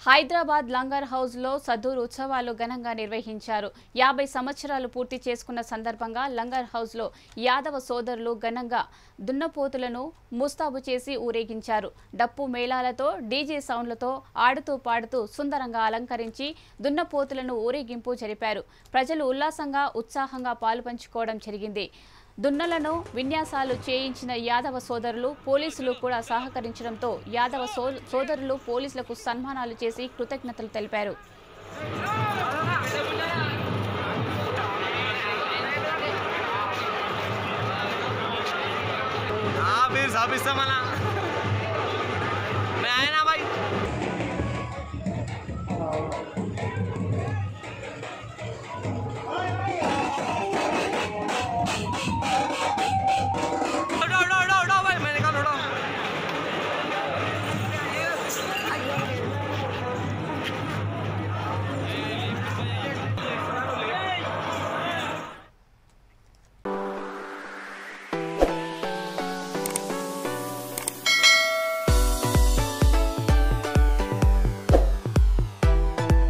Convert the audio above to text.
Hyderabad langar house లో సదూర్ ఉత్సవాలు ఘనంగా నిర్వహించారు. 50 సంవత్సరాలు పూర్తి చేసుకున్న సందర్భంగా లంగర్ హౌస్ లో యాదవ సోదరులు ఘనంగా దున్నపోతులను ముస్తాబు చేసి ఊరేగించారు. డప్పు మేళాలతో డీజే సౌండ్లతో ఆడుతూ పాడుతూ సుందరంగా అలంకరించి దున్నపోతులను ఊరేగింపు జరిపారు. ప్రజలు ఉల్లాసంగా ఉత్సాహంగా పాలుపంచుకోవడం జరిగింది. దున్నలను విన్యాసాలు చేయించిన యాదవ సోదరులు పోలీసులు కూడా సహకరించడంతో యాదవ సోదరులు పోలీసులకు సన్మానాలు చేసి కృతజ్ఞతలు తెలిపారు.